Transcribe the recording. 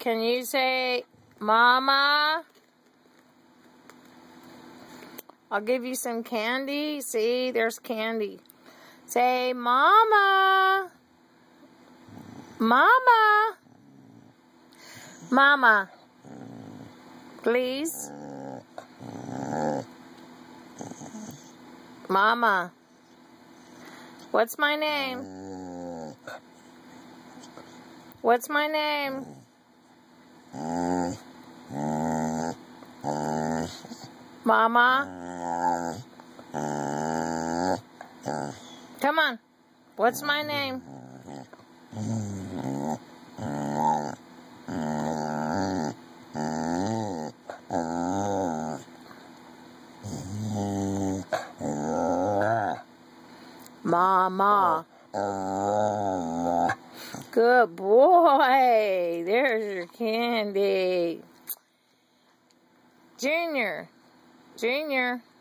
Can you say, Mama? I'll give you some candy. See, there's candy. Say, Mama. Mama. Mama. Please. Mama. What's my name? What's my name? Mama? Come on. What's my name? Mama. Good boy. There's your candy. Junior. Junior.